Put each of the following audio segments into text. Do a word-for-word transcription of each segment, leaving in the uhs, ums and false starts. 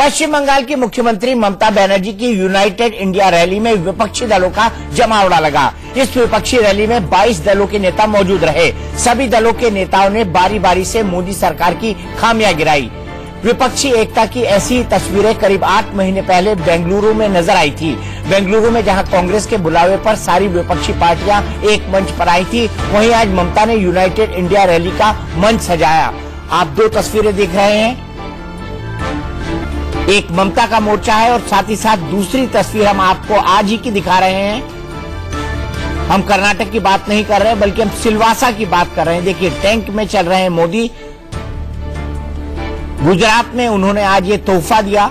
पश्चिम बंगाल की मुख्यमंत्री ममता बनर्जी की यूनाइटेड इंडिया रैली में विपक्षी दलों का जमावड़ा लगा। इस विपक्षी रैली में बाईस दलों के नेता मौजूद रहे। सभी दलों के नेताओं ने बारी बारी से मोदी सरकार की खामियां गिराई। विपक्षी एकता की ऐसी तस्वीरें करीब आठ महीने पहले बेंगलुरु में नजर आई थी। बेंगलुरु में जहां कांग्रेस के बुलावे पर सारी विपक्षी पार्टियां एक मंच पर आई थी, वहीं आज ममता ने यूनाइटेड इंडिया रैली का मंच सजाया। आप दो तस्वीरें देख रहे हैं, एक ममता का मोर्चा है और साथ ही साथ दूसरी तस्वीर हम आपको आज ही की दिखा रहे हैं। हम कर्नाटक की बात नहीं कर रहे हैं, बल्कि हम सिलवासा की बात कर रहे हैं। देखिए, टैंक में चल रहे हैं मोदी। गुजरात में उन्होंने आज ये तोहफा दिया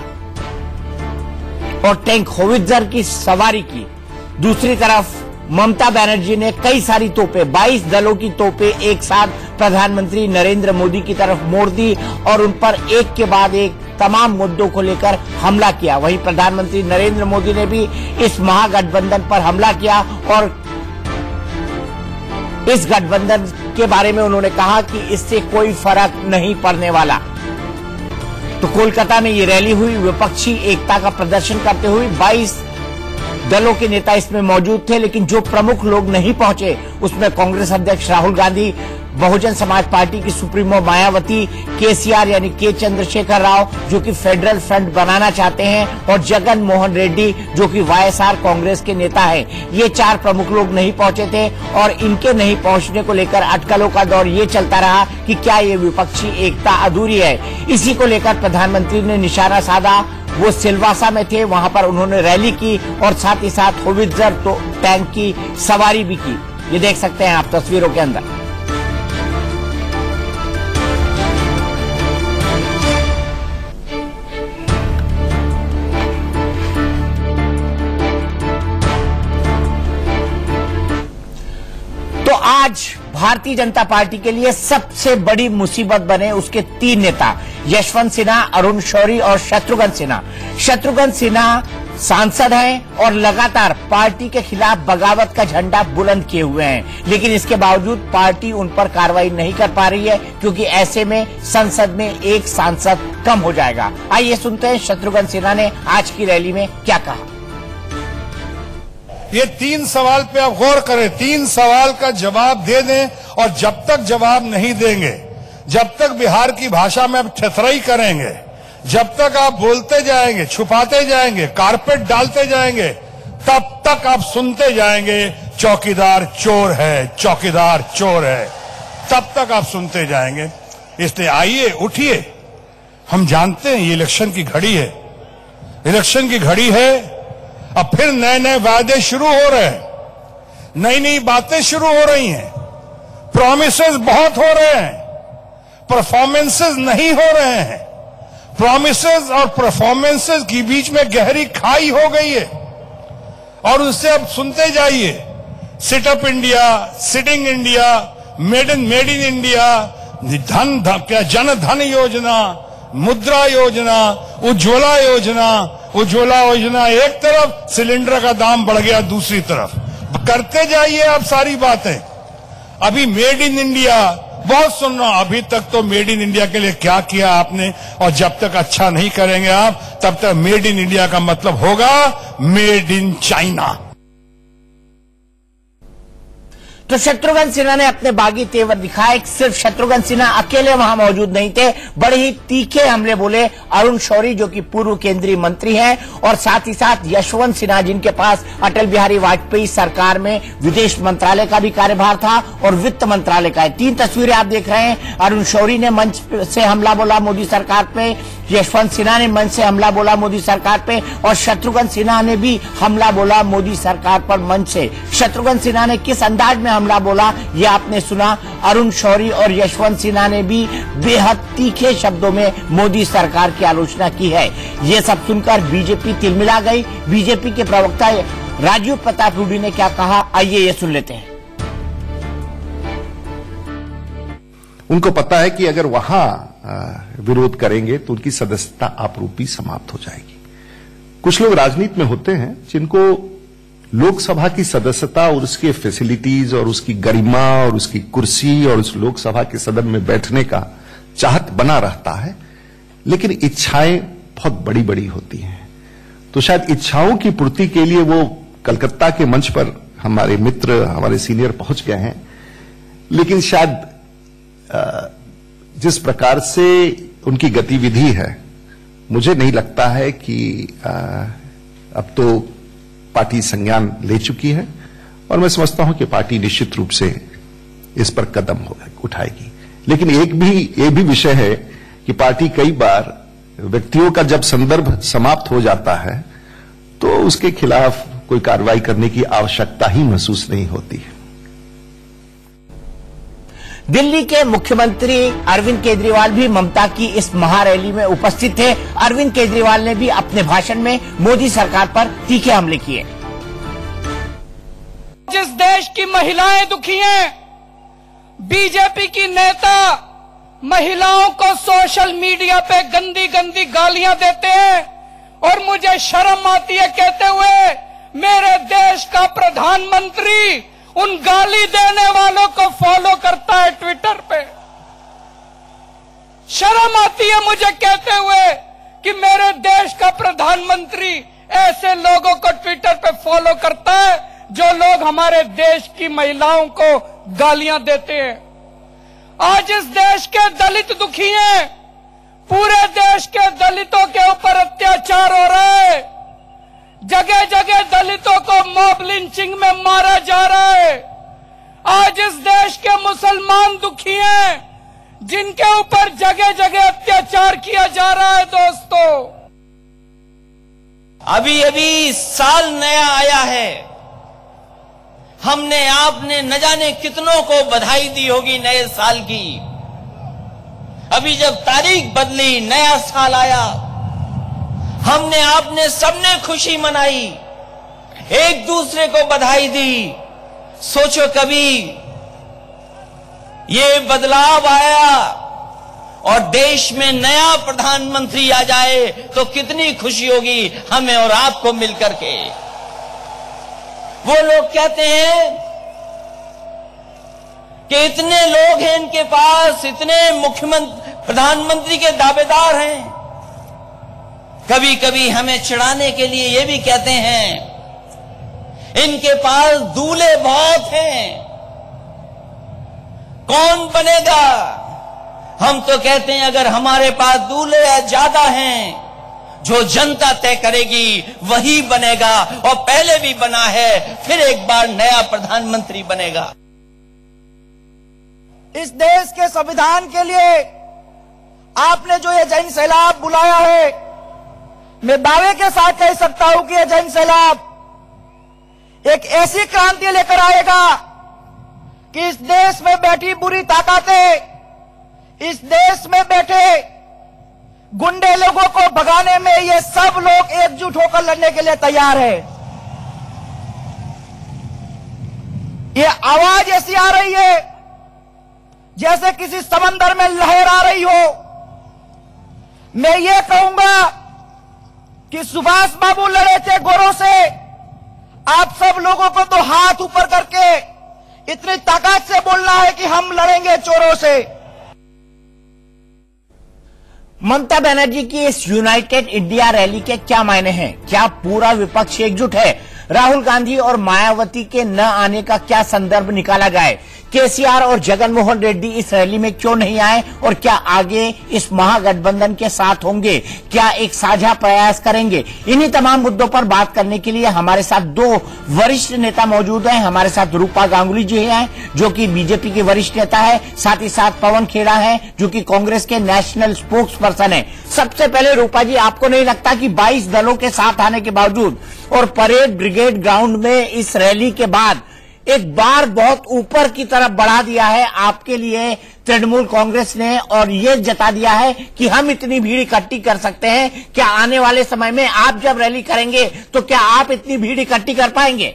और टैंक होवित्जर की सवारी की। दूसरी तरफ ममता बनर्जी ने कई सारी तोपें, बाईस दलों की तोपें एक साथ प्रधानमंत्री नरेंद्र मोदी की तरफ मोड़ दी और उन पर एक के बाद एक तमाम मुद्दों को लेकर हमला किया। वहीं प्रधानमंत्री नरेंद्र मोदी ने भी इस महागठबंधन पर हमला किया और इस गठबंधन के बारे में उन्होंने कहा कि इससे कोई फर्क नहीं पड़ने वाला। तो कोलकाता में ये रैली हुई, विपक्षी एकता का प्रदर्शन करते हुए बाईस दलों के नेता इसमें मौजूद थे, लेकिन जो प्रमुख लोग नहीं पहुंचे उसमें कांग्रेस अध्यक्ष राहुल गांधी, बहुजन समाज पार्टी की सुप्रीमो मायावती, केसीआर यानी के चंद्रशेखर राव जो कि फेडरल फ्रंट बनाना चाहते हैं, और जगन मोहन रेड्डी जो कि वाईएसआर कांग्रेस के नेता हैं। ये चार प्रमुख लोग नहीं पहुंचे थे और इनके नहीं पहुंचने को लेकर अटकलों का दौर ये चलता रहा कि क्या ये विपक्षी एकता अधूरी है। इसी को लेकर प्रधानमंत्री ने निशाना साधा। वो सिलवासा में थे, वहां पर उन्होंने रैली की और साथ ही साथ होवित्जर तो टैंक की सवारी भी की। ये देख सकते हैं आप तस्वीरों के अंदर। तो आज भारतीय जनता पार्टी के लिए सबसे बड़ी मुसीबत बने उसके तीन नेता, यशवंत सिन्हा, अरुण शौरी और शत्रुघ्न सिन्हा। शत्रुघ्न सिन्हा सांसद हैं और लगातार पार्टी के खिलाफ बगावत का झंडा बुलंद किए हुए हैं, लेकिन इसके बावजूद पार्टी उन पर कार्रवाई नहीं कर पा रही है, क्योंकि ऐसे में संसद में एक सांसद कम हो जाएगा। आइए सुनते हैं शत्रुघ्न सिन्हा ने आज की रैली में क्या कहा। ये तीन सवाल पे आप गौर करें, तीन सवाल का जवाब दे दें, और जब तक जवाब नहीं देंगे, जब तक बिहार की भाषा में आप थेथराई करेंगे, जब तक आप बोलते जाएंगे, छुपाते जाएंगे, कारपेट डालते जाएंगे, तब तक आप सुनते जाएंगे चौकीदार चोर है, चौकीदार चोर है, तब तक आप सुनते जाएंगे। इसलिए आइए, उठिए। हम जानते हैं ये इलेक्शन की घड़ी है, इलेक्शन की घड़ी है। अब फिर नए नए वादे शुरू हो रहे हैं, नई नई बातें शुरू हो रही हैं, प्रॉमिसेस बहुत हो रहे हैं, परफॉर्मेंसेस नहीं हो रहे हैं। प्रॉमिसेस और परफॉर्मेंसेस के बीच में गहरी खाई हो गई है और उससे अब सुनते जाइए। Sit up India, sitting India, made in made in India, धन क्या जन धन योजना, मुद्रा योजना, उज्ज्वला योजना। उज्ज्वला योजना एक तरफ, सिलेंडर का दाम बढ़ गया दूसरी तरफ। करते जाइए आप सारी बातें। अभी मेड इन इंडिया बहुत सुन रहा हूं, अभी तक तो मेड इन इंडिया के लिए क्या किया आपने, और जब तक अच्छा नहीं करेंगे आप, तब तक मेड इन इंडिया का मतलब होगा मेड इन चाइना। तो शत्रुघ्न सिन्हा ने अपने बागी तेवर दिखाए। सिर्फ शत्रुघ्न सिन्हा अकेले वहां मौजूद नहीं थे, बड़े ही तीखे हमले बोले अरुण शौरी जो कि पूर्व केंद्रीय मंत्री हैं, और साथ ही साथ यशवंत सिन्हा जिनके पास अटल बिहारी वाजपेयी सरकार में विदेश मंत्रालय का भी कार्यभार था और वित्त मंत्रालय का है। तीन तस्वीरें आप देख रहे हैं। अरुण शौरी ने मंच से हमला बोला मोदी सरकार पे, यशवंत सिन्हा ने मंच से हमला बोला मोदी सरकार पे, और शत्रुघ्न सिन्हा ने भी हमला बोला मोदी सरकार पर मंच से। शत्रुघ्न सिन्हा ने किस अंदाज में हमला बोला ये आपने सुना। अरुण शौरी और यशवंत सिन्हा ने भी बेहद तीखे शब्दों में मोदी सरकार की आलोचना की है। ये सब सुनकर बीजेपी तिलमिला गई। बीजेपी के प्रवक्ता राजीव प्रताप रूडी ने क्या कहा, आइए ये सुन लेते हैं। उनको पता है कि अगर वहां विरोध करेंगे तो उनकी सदस्यता आपरूपी समाप्त हो जाएगी। कुछ लोग राजनीति में होते हैं जिनको लोकसभा की सदस्यता और उसके फैसिलिटीज और उसकी गरिमा और उसकी कुर्सी और उस लोकसभा के सदन में बैठने का चाहत बना रहता है, लेकिन इच्छाएं बहुत बड़ी बड़ी होती हैं। तो शायद इच्छाओं की पूर्ति के लिए वो कलकत्ता के मंच पर हमारे मित्र, हमारे सीनियर पहुंच गए हैं, लेकिन शायद जिस प्रकार से उनकी गतिविधि है, मुझे नहीं लगता है कि अब तो पार्टी संज्ञान ले चुकी है, और मैं समझता हूं कि पार्टी निश्चित रूप से इस पर कदम उठाएगी। लेकिन एक भी ये भी विषय है कि पार्टी कई बार व्यक्तियों का जब संदर्भ समाप्त हो जाता है तो उसके खिलाफ कोई कार्रवाई करने की आवश्यकता ही महसूस नहीं होती है। दिल्ली के मुख्यमंत्री अरविंद केजरीवाल भी ममता की इस महारैली में उपस्थित थे। अरविंद केजरीवाल ने भी अपने भाषण में मोदी सरकार पर तीखे हमले किए। जिस देश की महिलाएं दुखी हैं, बीजेपी की नेता महिलाओं को सोशल मीडिया पे गंदी गंदी गालियां देते हैं, और मुझे शर्म आती है कहते हुए मेरे देश का प्रधानमंत्री उन गाली देने वालों को फॉलो करता है ट्विटर पे। शर्म आती है मुझे कहते हुए कि मेरे देश का प्रधानमंत्री ऐसे लोगों को ट्विटर पे फॉलो करता है जो लोग हमारे देश की महिलाओं को गालियां देते हैं। आज इस देश के दलित दुखी हैं, पूरे देश के दलितों के ऊपर अत्याचार हो रहा है, जगह जगह दलितों को मॉब लिंचिंग में मारा जा रहा है। आज इस देश के मुसलमान दुखी हैं, जिनके ऊपर जगह जगह अत्याचार किया जा रहा है। दोस्तों, अभी अभी साल नया आया है, हमने आपने न जाने कितनों को बधाई दी होगी नए साल की। अभी जब तारीख बदली, नया साल आया, हमने आपने सबने खुशी मनाई, एक दूसरे को बधाई दी। सोचो कभी ये बदलाव आया और देश में नया प्रधानमंत्री आ जाए तो कितनी खुशी होगी हमें और आपको मिलकर के। वो लोग कहते हैं कि इतने लोग हैं इनके पास, इतने मुख्यमंत्री प्रधानमंत्री के दावेदार हैं। कभी कभी हमें चिढ़ाने के लिए ये भी कहते हैं इनके पास दूल्हे बहुत हैं, कौन बनेगा। हम तो कहते हैं अगर हमारे पास दूल्हे ज्यादा हैं, जो जनता तय करेगी वही बनेगा, और पहले भी बना है, फिर एक बार नया प्रधानमंत्री बनेगा। इस देश के संविधान के लिए आपने जो ये जन सैलाब बुलाया है, मैं दावे के साथ कह सकता हूं कि ये जन सैलाब एक ऐसी क्रांति लेकर आएगा कि इस देश में बैठी बुरी ताकतें, इस देश में बैठे गुंडे लोगों को भगाने में ये सब लोग एकजुट होकर लड़ने के लिए तैयार है। ये आवाज ऐसी आ रही है जैसे किसी समंदर में लहर आ रही हो। मैं ये कहूंगा कि सुभाष बाबू लड़े थे गोरों से, आप सब लोगों को तो हाथ ऊपर करके इतनी ताकत से बोलना है कि हम लड़ेंगे चोरों से। ममता बनर्जी की इस यूनाइटेड इंडिया रैली के क्या मायने हैं? क्या पूरा विपक्ष एकजुट है? राहुल गांधी और मायावती के न आने का क्या संदर्भ निकाला जाए? केसीआर और जगनमोहन रेड्डी इस रैली में क्यों नहीं आए और क्या आगे इस महागठबंधन के साथ होंगे? क्या एक साझा प्रयास करेंगे? इन्हीं तमाम मुद्दों पर बात करने के लिए हमारे साथ दो वरिष्ठ नेता मौजूद हैं। हमारे साथ रूपा गांगुली जी हैं जो कि बीजेपी के वरिष्ठ नेता है, साथ ही साथ पवन खेड़ा है जो कि कांग्रेस के नेशनल स्पोक्स पर्सन है। सबसे पहले रूपा जी, आपको नहीं लगता कि बाईस दलों के साथ आने के बावजूद और परेड ब्रिगेड ग्राउंड में इस रैली के बाद एक बार बहुत ऊपर की तरफ बढ़ा दिया है आपके लिए तृणमूल कांग्रेस ने, और ये जता दिया है कि हम इतनी भीड़ इकट्ठी कर सकते हैं? क्या आने वाले समय में आप जब रैली करेंगे तो क्या आप इतनी भीड़ इकट्ठी कर पाएंगे?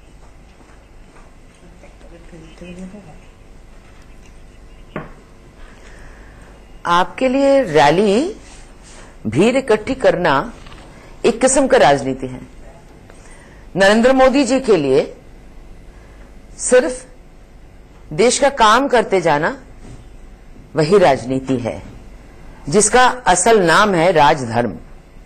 आपके लिए रैली भीड़ इकट्ठी करना एक किस्म का राजनीति है। नरेंद्र मोदी जी के लिए सिर्फ देश का काम करते जाना वही राजनीति है, जिसका असल नाम है राजधर्म।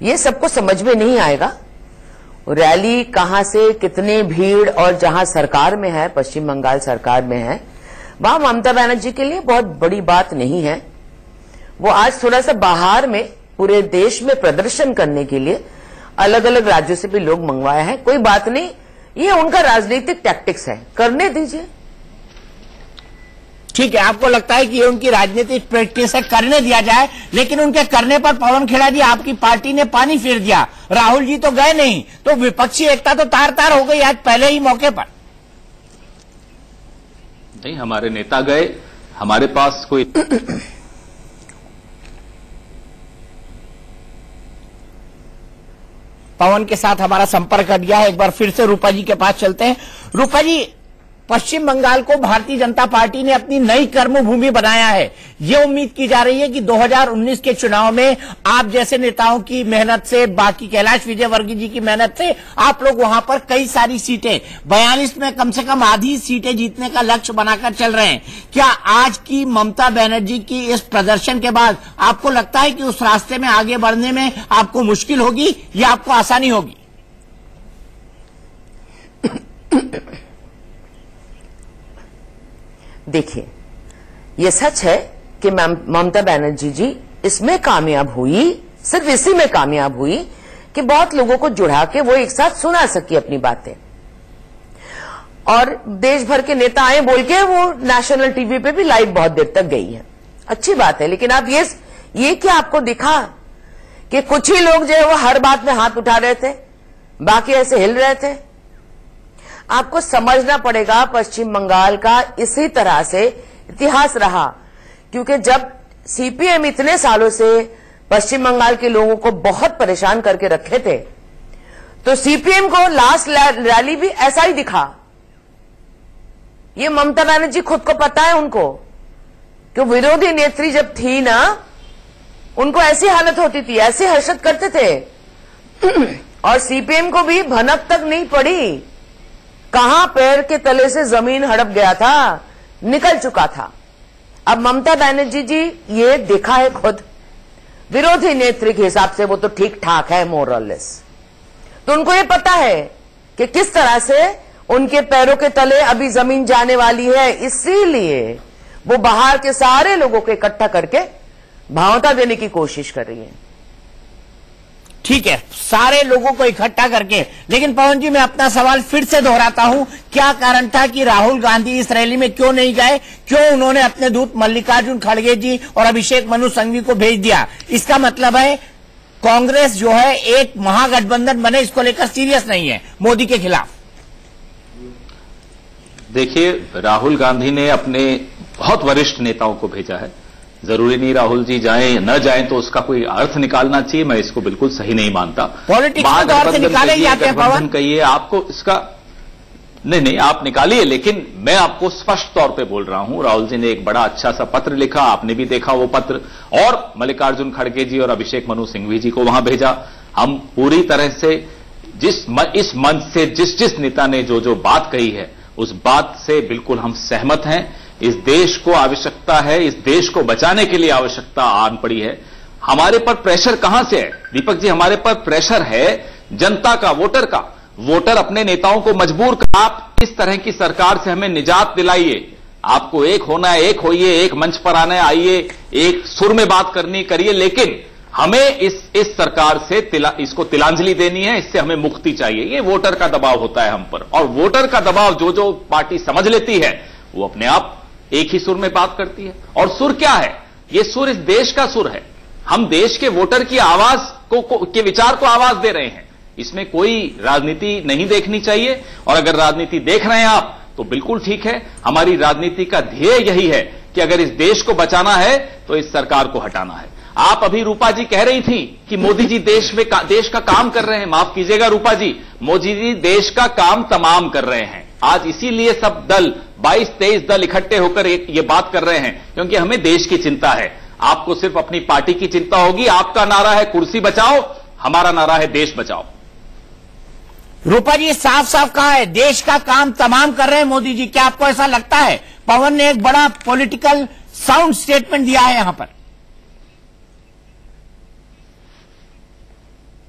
ये सबको समझ में नहीं आएगा। रैली कहां से कितनी भीड़, और जहां सरकार में है, पश्चिम बंगाल सरकार में है, वहां ममता बनर्जी के लिए बहुत बड़ी बात नहीं है। वो आज थोड़ा सा बाहर में पूरे देश में प्रदर्शन करने के लिए अलग अलग राज्यों से भी लोग मंगवाए हैं। कोई बात नहीं, ये उनका राजनीतिक टैक्टिक्स है, करने दीजिए। ठीक है, आपको लगता है कि ये उनकी राजनीतिक प्रैक्टिस है, करने दिया जाए, लेकिन उनके करने पर पवन खेड़ा जी, आपकी पार्टी ने पानी फेर दिया। राहुल जी तो गए नहीं, तो विपक्षी एकता तो तार तार हो गई आज पहले ही मौके पर। नहीं, हमारे नेता गए, हमारे पास कोई पवन के साथ हमारा संपर्क हट गया है। एक बार फिर से रूपा जी के पास चलते हैं। रूपा जी, पश्चिम बंगाल को भारतीय जनता पार्टी ने अपनी नई कर्मभूमि बनाया है। ये उम्मीद की जा रही है कि दो हज़ार उन्नीस के चुनाव में आप जैसे नेताओं की मेहनत से, बाकी कैलाश विजयवर्गीय जी की मेहनत से आप लोग वहां पर कई सारी सीटें, बयालीस में कम से कम आधी सीटें जीतने का लक्ष्य बनाकर चल रहे हैं। क्या आज की ममता बनर्जी की इस प्रदर्शन के बाद आपको लगता है कि उस रास्ते में आगे बढ़ने में आपको मुश्किल होगी या आपको आसानी होगी? देखिए, ये सच है कि ममता बनर्जी जी इसमें कामयाब हुई, सिर्फ इसी में कामयाब हुई कि बहुत लोगों को जुड़ा के वो एक साथ सुना सकी अपनी बातें, और देश भर के नेता आए बोल के वो नेशनल टीवी पे भी लाइव बहुत देर तक गई है। अच्छी बात है, लेकिन आप ये ये क्या आपको दिखा कि कुछ ही लोग जो है वो हर बात में हाथ उठा रहे थे, बाकी ऐसे हिल रहे थे? आपको समझना पड़ेगा, पश्चिम बंगाल का इसी तरह से इतिहास रहा, क्योंकि जब सीपीएम इतने सालों से पश्चिम बंगाल के लोगों को बहुत परेशान करके रखे थे, तो सीपीएम को लास्ट रैली भी ऐसा ही दिखा। ये ममता बनर्जी खुद को पता है उनको, कि विरोधी नेत्री जब थी ना, उनको ऐसी हालत होती थी, ऐसी हर्षद करते थे, और सीपीएम को भी भनक तक नहीं पड़ी, कहां पैर के तले से जमीन हड़प गया था, निकल चुका था। अब ममता बनर्जी जी ये देखा है खुद, विरोधी नेत्री के हिसाब से वो तो ठीक ठाक है मोर और लेस, तो उनको ये पता है कि किस तरह से उनके पैरों के तले अभी जमीन जाने वाली है। इसीलिए वो बाहर के सारे लोगों को इकट्ठा करके भावता देने की कोशिश कर रही है। ठीक है, सारे लोगों को इकट्ठा करके। लेकिन पवन जी, मैं अपना सवाल फिर से दोहराता हूं, क्या कारण था कि राहुल गांधी इस रैली में क्यों नहीं गए? क्यों उन्होंने अपने दूत मल्लिकार्जुन खड़गे जी और अभिषेक मनु सिंघवी को भेज दिया? इसका मतलब है कांग्रेस जो है एक महागठबंधन बने, इसको लेकर सीरियस नहीं है मोदी के खिलाफ। देखिए, राहुल गांधी ने अपने बहुत वरिष्ठ नेताओं को भेजा है। जरूरी नहीं राहुल जी जाएं न जाएं तो उसका कोई अर्थ निकालना चाहिए, मैं इसको बिल्कुल सही नहीं मानता। पॉलिटिक्स में तो अर्थ निकाले ही जाते हैं पवन। कहिए आपको इसका, नहीं नहीं आप निकालिए, लेकिन मैं आपको स्पष्ट तौर पे बोल रहा हूं, राहुल जी ने एक बड़ा अच्छा सा पत्र लिखा, आपने भी देखा वो पत्र, और मल्लिकार्जुन खड़गे जी और अभिषेक मनु सिंघवी जी को वहां भेजा। हम पूरी तरह से जिस इस मंच से जिस जिस नेता ने जो जो बात कही है, उस बात से बिल्कुल हम सहमत हैं। इस देश को आवश्यकता है, इस देश को बचाने के लिए आवश्यकता आन पड़ी है। हमारे पर प्रेशर कहां से है दीपक जी? हमारे पर प्रेशर है जनता का, वोटर का। वोटर अपने नेताओं को मजबूर कर, आप इस तरह की सरकार से हमें निजात दिलाइए, आपको एक होना है, एक होइए, एक मंच पर आना है, आइए, एक सुर में बात करनी करिए, लेकिन हमें इस इस सरकार से तिला, इसको तिलांजलि देनी है, इससे हमें मुक्ति चाहिए। ये वोटर का दबाव होता है हम पर, और वोटर का दबाव जो जो पार्टी समझ लेती है वो अपने आप एक ही सुर में बात करती है। और सुर क्या है? ये सुर इस देश का सुर है। हम देश के वोटर की आवाज को, को के विचार को आवाज दे रहे हैं। इसमें कोई राजनीति नहीं देखनी चाहिए, और अगर राजनीति देख रहे हैं आप तो बिल्कुल ठीक है। हमारी राजनीति का ध्येय यही है कि अगर इस देश को बचाना है तो इस सरकार को हटाना है। आप अभी रूपा जी कह रही थी कि मोदी जी देश में का, देश का काम कर रहे हैं। माफ कीजिएगा रूपा जी, मोदी जी देश का काम तमाम कर रहे हैं। आज इसीलिए सब दल बाईस तेईस दल इकट्ठे होकर ये बात कर रहे हैं, क्योंकि हमें देश की चिंता है। आपको सिर्फ अपनी पार्टी की चिंता होगी। आपका नारा है कुर्सी बचाओ, हमारा नारा है देश बचाओ। रूपा जी, साफ साफ कहा है देश का काम तमाम कर रहे हैं मोदी जी। क्या आपको ऐसा लगता है? पवन ने एक बड़ा पॉलिटिकल साउंड स्टेटमेंट दिया है यहां पर।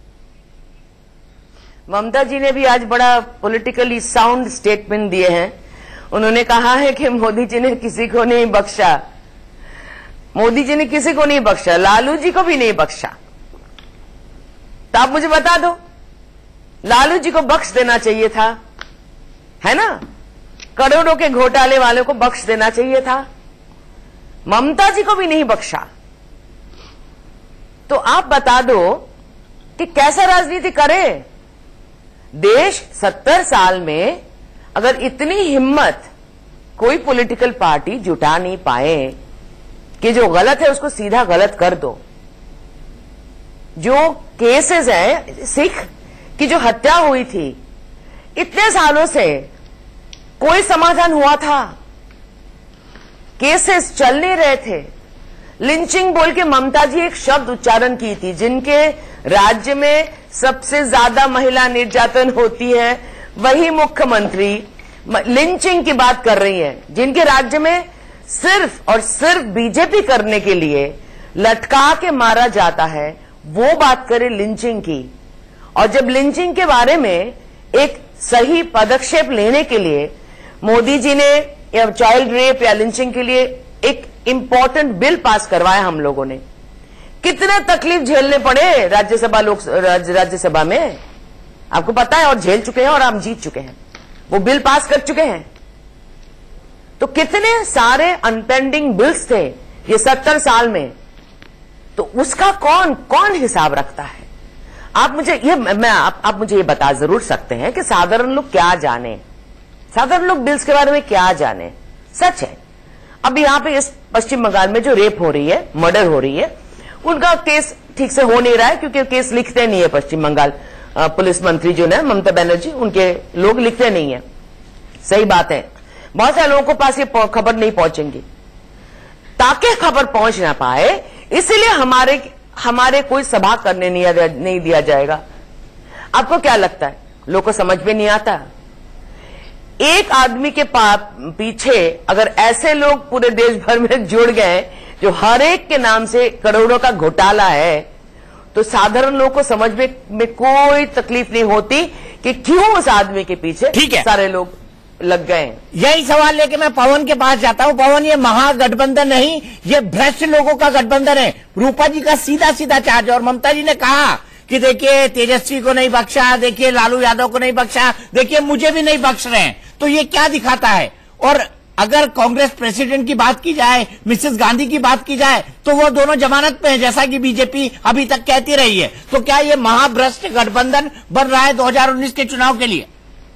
ममता जी ने भी आज बड़ा पॉलिटिकली साउंड स्टेटमेंट दिए हैं। उन्होंने कहा है कि मोदी जी ने किसी को नहीं बख्शा, मोदी जी ने किसी को नहीं बख्शा, लालू जी को भी नहीं बख्शा। तो आप मुझे बता दो, लालू जी को बख्श देना चाहिए था, है ना? करोड़ों के घोटाले वालों को बख्श देना चाहिए था, ममता जी को भी नहीं बख्शा। तो आप बता दो कि कैसा राजनीति करे देश। सत्तर साल में अगर इतनी हिम्मत कोई पॉलिटिकल पार्टी जुटा नहीं पाए कि जो गलत है उसको सीधा गलत कर दो। जो केसेस हैं, सिख की जो हत्या हुई थी, इतने सालों से कोई समाधान हुआ था? केसेस चल नहीं रहे थे। लिंचिंग बोल के ममता जी एक शब्द उच्चारण की थी, जिनके राज्य में सबसे ज्यादा महिला निर्यातन होती है वही मुख्यमंत्री लिंचिंग की बात कर रही है, जिनके राज्य में सिर्फ और सिर्फ बीजेपी करने के लिए लटका के मारा जाता है, वो बात करे लिंचिंग की। और जब लिंचिंग के बारे में एक सही पदक्षेप लेने के लिए मोदी जी ने या चाइल्ड रेप या लिंचिंग के लिए एक इंपॉर्टेंट बिल पास करवाया हम लोगों ने, कितने तकलीफ झेलने पड़े राज्यसभा लोक राज्यसभा में, आपको पता है, और झेल चुके हैं और हम जीत चुके हैं, वो बिल पास कर चुके हैं। तो कितने सारे अनपेंडिंग बिल्स थे ये सत्तर साल में, तो उसका कौन कौन हिसाब रखता है? आप मुझे ये मैं आप, आप मुझे ये बता जरूर सकते हैं कि साधारण लोग क्या जाने, साधारण लोग बिल्स के बारे में क्या जाने। सच है, अब यहां पे इस पश्चिम बंगाल में जो रेप हो रही है, मर्डर हो रही है, उनका केस ठीक से हो नहीं रहा है क्योंकि केस लिखते नहीं है पश्चिम बंगाल पुलिस मंत्री जो है ममता बनर्जी, उनके लोग लिखते नहीं है। सही बात है, बहुत सारे लोगों के पास ये खबर नहीं पहुंचेंगी। ताकि खबर पहुंच ना पाए इसलिए हमारे हमारे कोई सभा करने नहीं, नहीं दिया जाएगा। आपको क्या लगता है, लोगों को समझ में नहीं आता? एक आदमी के पीछे अगर ऐसे लोग पूरे देश भर में जुड़ गए जो हर एक के नाम से करोड़ों का घोटाला है, तो साधारण लोगों को समझ में, में कोई तकलीफ नहीं होती कि क्यों उस आदमी के पीछे ठीक है सारे लोग लग गए। यही सवाल लेके मैं पवन के पास जाता हूं। पवन, ये महागठबंधन नहीं, ये भ्रष्ट लोगों का गठबंधन है। रूपा जी का सीधा सीधा चार्ज, और ममता जी ने कहा कि देखिए तेजस्वी को नहीं बख्शा, देखिए लालू यादव को नहीं बख्शा, देखिए मुझे भी नहीं बख्श रहे हैं। तो ये क्या दिखाता है? और अगर कांग्रेस प्रेसिडेंट की बात की जाए, मिसेस गांधी की बात की जाए, तो वो दोनों जमानत पे हैं, जैसा कि बीजेपी अभी तक कहती रही है। तो क्या ये महाभ्रष्ट गठबंधन बन रहा है दो हज़ार उन्नीस के चुनाव के लिए?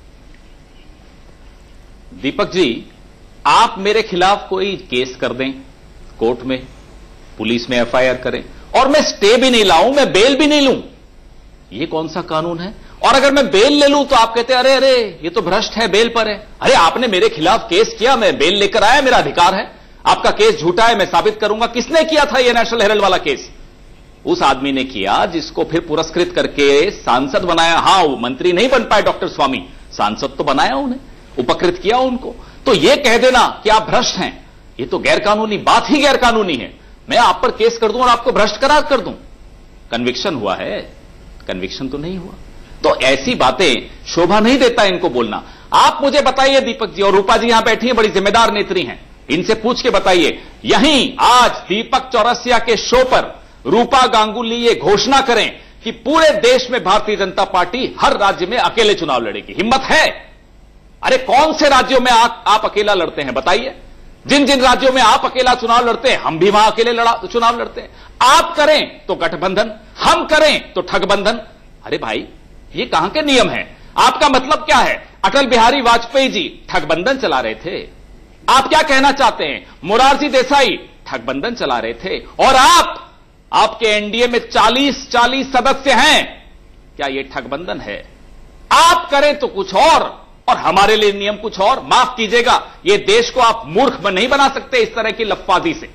दीपक जी, आप मेरे खिलाफ कोई केस कर दें कोर्ट में, पुलिस में एफ आई आर करें, और मैं स्टे भी नहीं लाऊं, मैं बेल भी नहीं लूं, ये कौन सा कानून है? और अगर मैं बेल ले लूं तो आप कहते हैं अरे अरे ये तो भ्रष्ट है, बेल पर है। अरे आपने मेरे खिलाफ केस किया, मैं बेल लेकर आया, मेरा अधिकार है। आपका केस झूठा है, मैं साबित करूंगा। किसने किया था ये नेशनल हेराल्ड वाला केस? उस आदमी ने किया जिसको फिर पुरस्कृत करके सांसद बनाया। हां, वो मंत्री नहीं बन पाए डॉक्टर स्वामी, सांसद तो बनाया उन्हें, उपकृत किया उनको। तो ये कह देना कि आप भ्रष्ट हैं, ये तो गैरकानूनी, बात ही गैरकानूनी है। मैं आप पर केस कर दूं और आपको भ्रष्ट करार कर दूं। कन्विक्शन हुआ है? कन्विक्शन तो नहीं हुआ। तो ऐसी बातें शोभा नहीं देता इनको बोलना। आप मुझे बताइए दीपक जी, और रूपा जी यहां बैठी हैं, बड़ी जिम्मेदार नेत्री हैं, इनसे पूछ के बताइए, यहीं आज दीपक चौरसिया के शो पर रूपा गांगुली ये घोषणा करें कि पूरे देश में भारतीय जनता पार्टी हर राज्य में अकेले चुनाव लड़ेगी। हिम्मत है? अरे कौन से राज्यों में आप, आप अकेला लड़ते हैं बताइए? जिन जिन राज्यों में आप अकेला चुनाव लड़ते हैं, हम भी वहां अकेले लड़ा चुनाव लड़ते हैं। आप करें तो गठबंधन, हम करें तो ठगबंधन। अरे भाई, ये कहां के नियम है? आपका मतलब क्या है? अटल बिहारी वाजपेयी जी ठगबंधन चला रहे थे। आप क्या कहना चाहते हैं? मोरारजी देसाई ठगबंधन चला रहे थे, और आप आपके एन डी ए में चालीस चालीस सदस्य हैं। क्या यह ठगबंधन है? आप करें तो कुछ और और हमारे लिए नियम कुछ और। माफ कीजिएगा, ये देश को आप मूर्ख में नहीं बना सकते इस तरह की लफाजी से।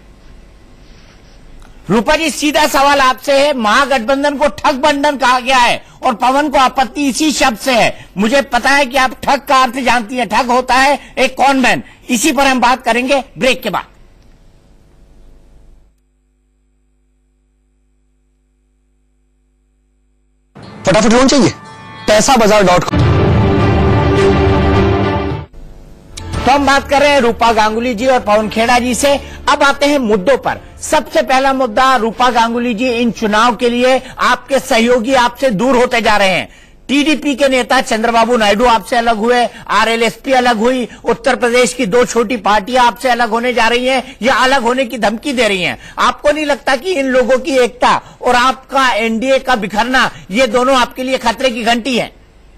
रूपा जी, सीधा सवाल आपसे है, महागठबंधन को ठगबंधन कहा गया है और पवन को आपत्ति इसी शब्द से है। मुझे पता है कि आप ठग का अर्थ जानती हैं, ठग होता है एक कॉनमैन। इसी पर हम बात करेंगे ब्रेक के बाद। फटाफट लोन चाहिए, पैसा बाजार डॉट कॉम। तो हम बात कर रहे हैं रूपा गांगुली जी और पवन खेड़ा जी से। अब आते हैं मुद्दों पर। सबसे पहला मुद्दा, रूपा गांगुली जी, इन चुनाव के लिए आपके सहयोगी आपसे दूर होते जा रहे हैं। टीडीपी के नेता चंद्रबाबू नायडू आपसे अलग हुए, आरएलएसपी अलग हुई, उत्तर प्रदेश की दो छोटी पार्टियां आपसे अलग होने जा रही हैं या अलग होने की धमकी दे रही हैं। आपको नहीं लगता कि इन लोगों की एकता और आपका एनडीए का बिखरना, ये दोनों आपके लिए खतरे की घंटी है?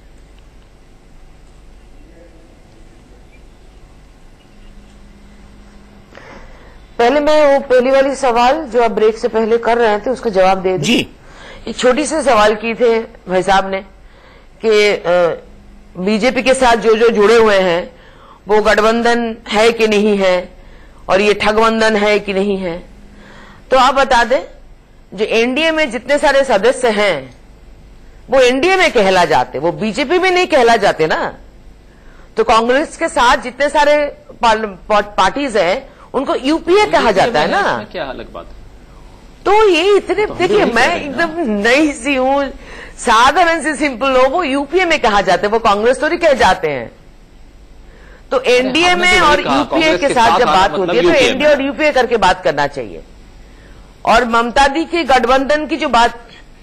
पहले मैं वो पहली वाली सवाल जो आप ब्रेक से पहले कर रहे थे उसका जवाब दे दूं। जी, एक छोटी सी सवाल की थे भाई साहब ने कि बीजेपी के साथ जो जो जुड़े हुए हैं वो गठबंधन है कि नहीं है और ये ठगबंधन है कि नहीं है। तो आप बता दें, जो एनडीए में जितने सारे सदस्य हैं वो एनडीए में कहला जाते, वो बीजेपी में नहीं कहला जाते ना। तो कांग्रेस के साथ जितने सारे पार्टीज हैं उनको यूपीए कहा जाता है ना। क्या अलग बात है? तो ये इतने देखिए, मैं एकदम नई सी हूं, साधारण सी सिंपल हो, वो यूपीए में कहा जाते हैं, वो कांग्रेस तो नहीं कह जाते हैं। तो एनडीए में और यूपीए के साथ जब बात होती है तो एनडीए और यूपीए करके बात करना चाहिए। और ममता दी की गठबंधन की जो बात,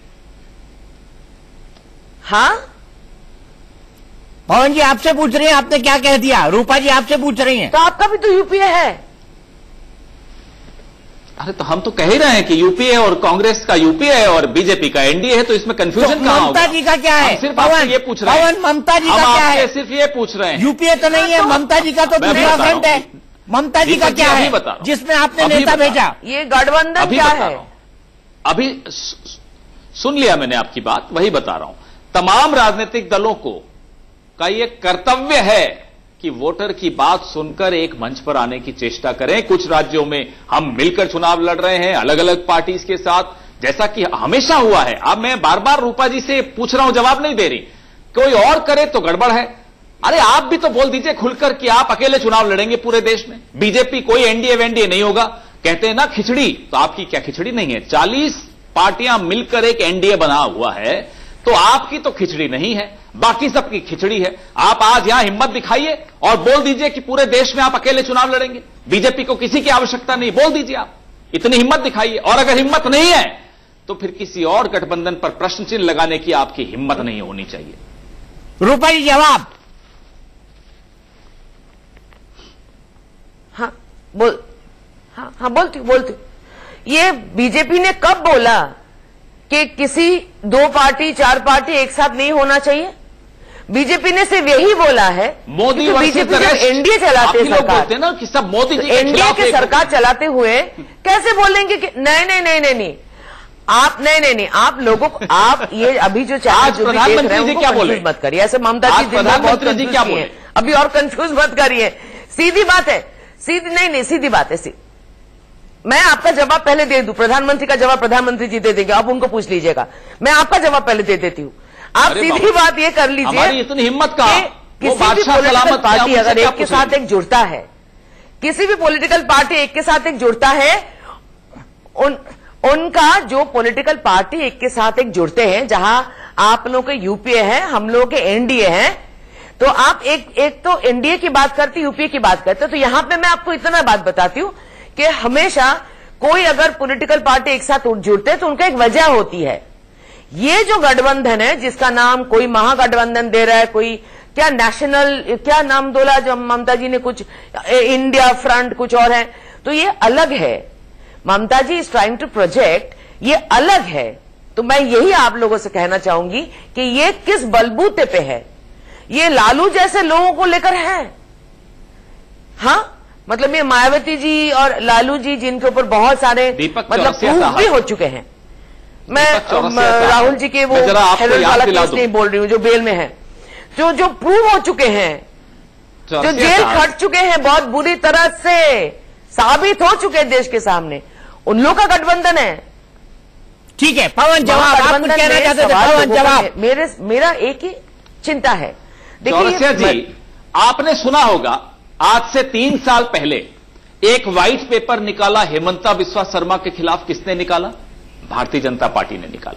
हाँ पवन जी आपसे पूछ रही हैं, आपने क्या कह दिया? रूपा जी आपसे पूछ रही हैं। तो आपका भी तो यूपीए है। अरे तो हम तो कह ही रहे हैं कि यूपीए और कांग्रेस का यूपीए है और बीजेपी का एनडीए है, तो इसमें कंफ्यूजन तो कहां होगा? ममता जी का क्या है? सिर्फ आपसे ये पूछ रहे हैं। पवन, ममता जी का हम क्या है? सिर्फ ये पूछ रहे हैं। यूपीए तो नहीं है, ममता जी का तो मैं दूसरा बता फ्रंट रहा है। हूं। ममता जी का दीपक जी, क्या अभी है बता रहा हूं। जिसमें आपने अभी नेता बता भेजा? ये गठबंधन अभी क्या बता है? रहा हूं। अभी सु- सुन लिया मैंने आपकी बात, वही बता रहा हूं। तमाम राजनीतिक दलों को का ये कर्तव्य है कि वोटर की बात सुनकर एक मंच पर आने की चेष्टा करें। कुछ राज्यों में हम मिलकर चुनाव लड़ रहे हैं अलग अलग पार्टीज के साथ, जैसा कि हमेशा हुआ है। अब मैं बार बार रूपा जी से पूछ रहा हूं, जवाब नहीं दे रही। कोई और करे तो गड़बड़ है। अरे आप भी तो बोल दीजिए खुलकर कि आप अकेले चुनाव लड़ेंगे पूरे देश में, बीजेपी कोई एनडीए वेंडीए नहीं होगा। कहते हैं ना खिचड़ी, तो आपकी क्या खिचड़ी नहीं है? चालीस पार्टियां मिलकर एक एनडीए बना हुआ है, तो आपकी तो खिचड़ी नहीं है, बाकी सबकी खिचड़ी है। आप आज यहां हिम्मत दिखाइए और बोल दीजिए कि पूरे देश में आप अकेले चुनाव लड़ेंगे, बीजेपी को किसी की आवश्यकता नहीं। बोल दीजिए, आप इतनी हिम्मत दिखाइए। और अगर हिम्मत नहीं है तो फिर किसी और गठबंधन पर प्रश्न चिन्ह लगाने की आपकी हिम्मत नहीं होनी चाहिए। रूपा जी जवाब। हाँ बोल, हाँ हाँ बोलती हूं बोलती हूं। ये बीजेपी ने कब बोला कि किसी दो पार्टी चार पार्टी एक साथ नहीं होना चाहिए? बीजेपी ने सिर्फ यही बोला है। मोदी तो बीजेपी जब एनडीए चलाते हैं सरकार ना कि सब मोदी जी तो एनडीए की सरकार चलाते हुए कैसे बोलेंगे कि नहीं नहीं नहीं नहीं नहीं आप नहीं नहीं नहीं आप लोगों को आप ये अभी जो चाहे जो भी देख रहे हैं उनको कंफ्यूज मत करिए। ऐसे ममता जी दिन भर बहुत कंफ्यूज किए हैं, अभी और कंफ्यूज मत करिए। सीधी बात है, सीधी नहीं नहीं सीधी बात है। सी मैं आपका जवाब पहले दे दूं, प्रधानमंत्री का जवाब प्रधानमंत्री जी दे देंगे, आप उनको पूछ लीजिएगा। मैं आपका जवाब पहले दे देती हूं। आप सीधी बात ये कर लीजिए, हमारी इतनी हिम्मत का किसी भी पॉलिटिकल पार्टी अगर एक के साथ एक जुड़ता है, किसी भी पॉलिटिकल पार्टी एक के साथ एक जुड़ता है, उन उनका जो पॉलिटिकल पार्टी एक के साथ एक जुड़ते हैं, जहां आप लोगों के यूपीए है, हम लोगों के एनडीए हैं, तो आप एक एक तो एनडीए की बात करते, यूपीए की बात करते। तो यहां पे मैं आपको इतना बात बताती हूं कि हमेशा कोई अगर पॉलिटिकल पार्टी एक साथ जुड़ते हैं तो उनका एक वजह होती है। ये जो गठबंधन है जिसका नाम कोई महागठबंधन दे रहा है, कोई क्या नेशनल क्या नाम बोला जो ममता जी ने, कुछ इंडिया फ्रंट कुछ और है, तो ये अलग है। Mamata ji is trying to project, ये अलग है। तो मैं यही आप लोगों से कहना चाहूंगी कि ये किस बलबूते पे है, ये लालू जैसे लोगों को लेकर है। हाँ मतलब ये मायावती जी और लालू जी जिनके ऊपर बहुत सारे मतलब प्रूफ भी हो चुके हैं। मैं राहुल जी के वो हेरल्ड वाला केस नहीं बोल रही हूं जो बेल में है, जो जो प्रूव हो चुके हैं, जो जेल खट चुके हैं, बहुत बुरी तरह से साबित हो चुके हैं देश के सामने, उन लोगों का गठबंधन है। ठीक है पवन जवाब, आप कुछ कहना चाहते थे? पवन जवाब। मेरे मेरा एक ही चिंता है, देखिए जी, आपने सुना होगा आज से तीन साल पहले एक व्हाइट पेपर निकाला हेमंता बिस्वा शर्मा के खिलाफ। किसने निकाला? भारतीय जनता पार्टी ने निकाला।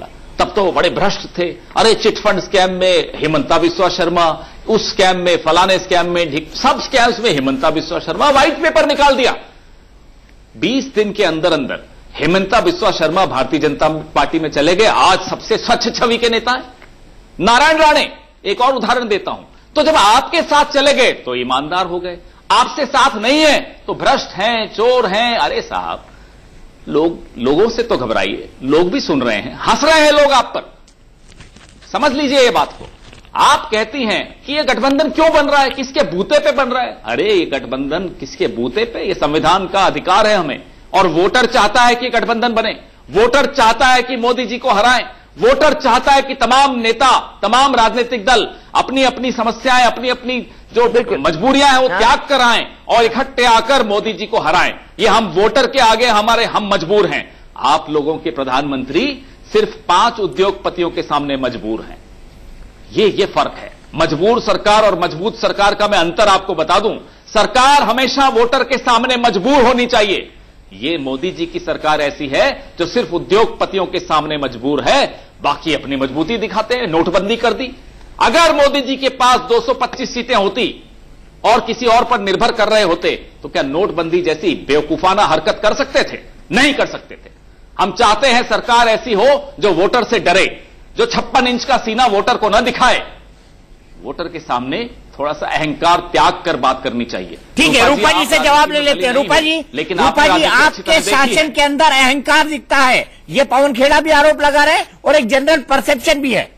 तब तो वो बड़े भ्रष्ट थे। अरे चिटफंड स्कैम में हेमंता बिस्वा शर्मा, उस स्कैम में, फलाने स्कैम में, सब स्कैम्स में हेमंता बिस्वा शर्मा, व्हाइट पेपर निकाल दिया। बीस दिन के अंदर अंदर हेमंता बिस्वा शर्मा भारतीय जनता पार्टी में चले गए, आज सबसे स्वच्छ छवि के नेता हैं। नारायण राणे, एक और उदाहरण देता हूं, तो जब आपके साथ चले गए तो ईमानदार हो गए, आपसे साथ नहीं है तो भ्रष्ट हैं, चोर हैं। अरे साहब, लोग लोगों से तो घबराइए, लोग भी सुन रहे हैं, हंस रहे हैं लोग आप पर, समझ लीजिए ये बात को। आप कहती हैं कि ये गठबंधन क्यों बन रहा है, किसके बूते पे बन रहा है। अरे ये गठबंधन किसके बूते पे, ये संविधान का अधिकार है हमें, और वोटर चाहता है कि गठबंधन बने, वोटर चाहता है कि मोदी जी को हराएं, वोटर चाहता है कि तमाम नेता, तमाम राजनीतिक दल अपनी अपनी समस्याएं, अपनी अपनी जो मजबूरियां हैं वो त्याग कर आएं और इकट्ठे आकर मोदी जी को हराएं। ये हम वोटर के आगे हमारे हम मजबूर हैं। आप लोगों के प्रधानमंत्री सिर्फ पांच उद्योगपतियों के सामने मजबूर हैं। ये ये फर्क है। मजबूर सरकार और मजबूत सरकार का मैं अंतर आपको बता दूं। सरकार हमेशा वोटर के सामने मजबूर होनी चाहिए। ये मोदी जी की सरकार ऐसी है जो सिर्फ उद्योगपतियों के सामने मजबूर है, बाकी अपनी मजबूती दिखाते हैं। नोटबंदी कर दी। अगर मोदी जी के पास दो सौ पच्चीस सीटें होती और किसी और पर निर्भर कर रहे होते तो क्या नोटबंदी जैसी बेवकूफाना हरकत कर सकते थे? नहीं कर सकते थे। हम चाहते हैं सरकार ऐसी हो जो वोटर से डरे, जो छप्पन इंच का सीना वोटर को न दिखाए। वोटर के सामने थोड़ा सा अहंकार त्याग कर बात करनी चाहिए। ठीक है, रूपा जी से जवाब ले लेते हैं। रूपा जी, लेकिन रूपा जी, आपके शासन के अंदर अहंकार दिखता है, ये पवन खेड़ा भी आरोप लगा रहे हैं और एक जनरल परसेप्शन भी है।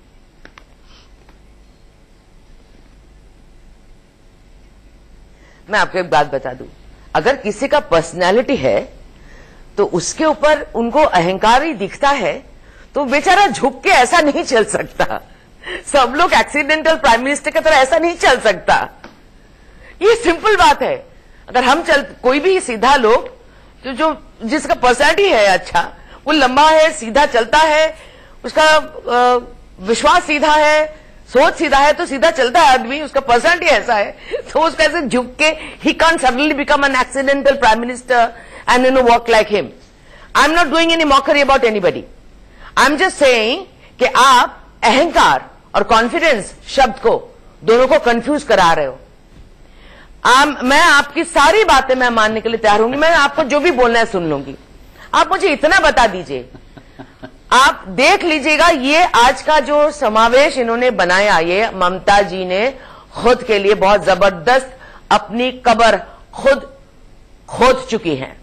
मैं आपको एक बात बता दूं, अगर किसी का पर्सनालिटी है तो उसके ऊपर उनको अहंकार ही दिखता है तो बेचारा झुक के ऐसा नहीं चल सकता। सब लोग एक्सीडेंटल प्राइम मिनिस्टर की तरह ऐसा नहीं चल सकता। ये सिंपल बात है। अगर हम चल कोई भी सीधा लोग जो जो जिसका पर्सनालिटी है अच्छा, वो लंबा है, सीधा चलता है, उसका आ, विश्वास सीधा है, सोच सीधा है, तो सीधा चलता है आदमी, उसका पर्सनालिटी ऐसा है तो उसको ऐसे झुक के ही can't suddenly become an accidental prime minister and you know work like him. I am not doing any mockery about anybody. I am just saying कि आप अहंकार और कॉन्फिडेंस शब्द को दोनों को कंफ्यूज करा रहे हो। आम, मैं आपकी सारी बातें मैं मानने के लिए तैयार हूंगी, मैं आपको जो भी बोलना है सुन लूंगी। आप मुझे इतना बता दीजिए, आप देख लीजिएगा ये आज का जो समावेश इन्होंने बनाया, ये ममता जी ने खुद के लिए बहुत जबरदस्त अपनी कब्र खुद खोद चुकी हैं।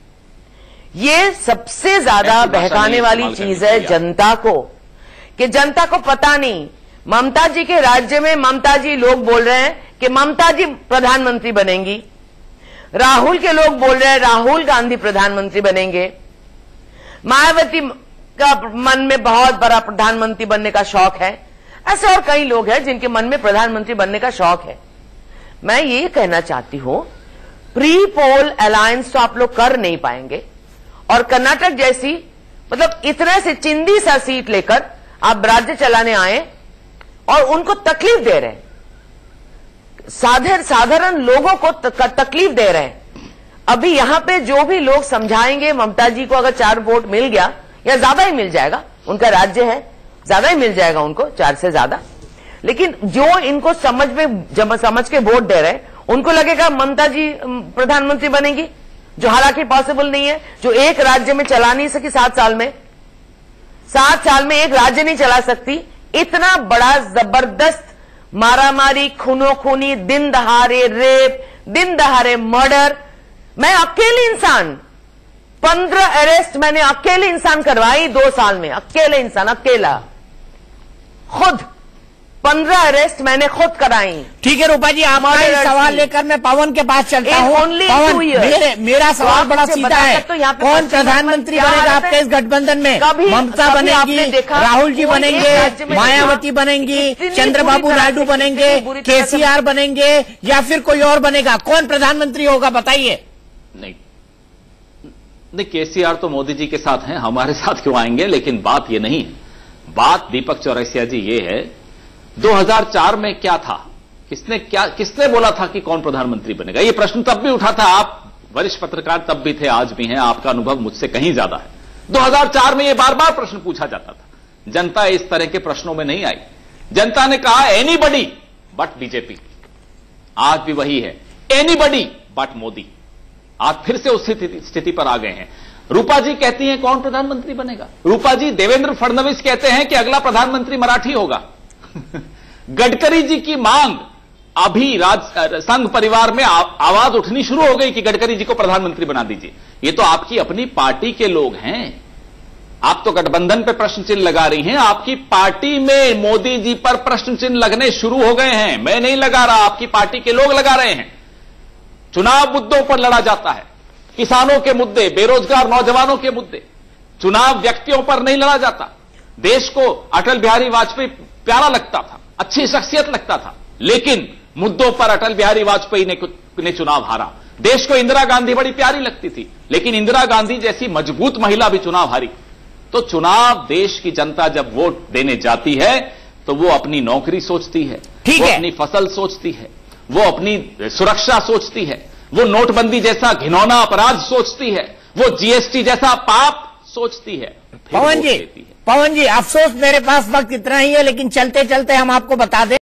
ये सबसे ज्यादा बहकाने वाली चीज है जनता को, कि जनता को पता नहीं। ममता जी के राज्य में ममता जी लोग बोल रहे हैं कि ममता जी प्रधानमंत्री बनेंगी, राहुल के लोग बोल रहे हैं राहुल गांधी प्रधानमंत्री बनेंगे, मायावती का मन में बहुत बड़ा प्रधानमंत्री बनने का शौक है। ऐसे और कई लोग हैं जिनके मन में प्रधानमंत्री बनने का शौक है। मैं ये कहना चाहती हूं, प्री पोल अलायंस तो आप लोग कर नहीं पाएंगे, और कर्नाटक जैसी मतलब इतने से चिंदी सा सीट लेकर आप राज्य चलाने आए और उनको तकलीफ दे रहे हैं, साधारण साधारण लोगों को तकलीफ दे रहे हैं। अभी यहां पे जो भी लोग समझाएंगे ममता जी को, अगर चार वोट मिल गया या ज्यादा ही मिल जाएगा, उनका राज्य है, ज्यादा ही मिल जाएगा उनको, चार से ज्यादा, लेकिन जो इनको समझ में जब समझ के वोट दे रहे हैं उनको लगेगा ममता जी प्रधानमंत्री बनेगी, जो हालांकि पॉसिबल नहीं है। जो एक राज्य में चला नहीं सकी सात साल में, सात साल में एक राज्य नहीं चला सकती। इतना बड़ा जबरदस्त मारामारी, खूनो खूनी, दिन दहाड़े रेप, दिन दहाड़े मर्डर, मैं अकेले इंसान, पंद्रह अरेस्ट मैंने अकेले इंसान करवाई दो साल में, अकेले इंसान, अकेला खुद पंद्रह अरेस्ट मैंने खुद कराई। ठीक है रूपा जी, आपका ये सवाल लेकर मैं पवन के पास चलता हूँ। पवन, मेरे, मेरा सवाल बड़ा सीधा है, तो कौन प्रधानमंत्री बनेगा आपके इस गठबंधन में? ममता बनेगी, राहुल जी बनेंगे, मायावती बनेंगी, चंद्रबाबू नायडू बनेंगे, केसीआर बनेंगे, या फिर कोई और बनेगा? कौन प्रधानमंत्री होगा बताइए? नहीं नहीं, केसीआर तो मोदी जी के साथ हैं, हमारे साथ क्यों आएंगे? लेकिन बात ये नहीं है। बात दीपक चौरसिया जी ये है, दो हज़ार चार में क्या था, किसने क्या किसने बोला था कि कौन प्रधानमंत्री बनेगा? ये प्रश्न तब भी उठा था, आप वरिष्ठ पत्रकार तब भी थे, आज भी हैं, आपका अनुभव मुझसे कहीं ज्यादा है। दो हज़ार चार में ये बार बार प्रश्न पूछा जाता था जनता इस तरह के प्रश्नों में नहीं आई। जनता ने कहा एनीबडी बट बीजेपी। आज भी वही है, एनीबडी बट मोदी। आज फिर से उस स्थिति स्थिति पर आ गए हैं। रूपा जी कहती हैं कौन प्रधानमंत्री बनेगा? रूपा जी, देवेंद्र फडणवीस कहते हैं कि अगला प्रधानमंत्री मराठी होगा। गडकरी जी की मांग, अभी राज संघ परिवार में आ, आवाज उठनी शुरू हो गई कि गडकरी जी को प्रधानमंत्री बना दीजिए। ये तो आपकी अपनी पार्टी के लोग हैं। आप तो गठबंधन पे प्रश्न चिन्ह लगा रही हैं, आपकी पार्टी में मोदी जी पर प्रश्न चिन्ह लगने शुरू हो गए हैं। मैं नहीं लगा रहा, आपकी पार्टी के लोग लगा रहे हैं। चुनाव मुद्दों पर लड़ा जाता है, किसानों के मुद्दे, बेरोजगार नौजवानों के मुद्दे। चुनाव व्यक्तियों पर नहीं लड़ा जाता। देश को अटल बिहारी वाजपेयी प्यारा लगता था, अच्छी शख्सियत लगता था, लेकिन मुद्दों पर अटल बिहारी वाजपेयी ने, ने चुनाव हारा। देश को इंदिरा गांधी बड़ी प्यारी लगती थी, लेकिन इंदिरा गांधी जैसी मजबूत महिला भी चुनाव हारी। तो चुनाव, देश की जनता जब वोट देने जाती है तो वो अपनी नौकरी सोचती है, वो अपनी फसल सोचती है, वो अपनी सुरक्षा सोचती है, वो नोटबंदी जैसा घिनौना अपराध सोचती है, वो जीएसटी जैसा पाप सोचती है। पवन जी, पवन जी, अफसोस मेरे पास वक्त इतना ही है, लेकिन चलते चलते हम आपको बता दें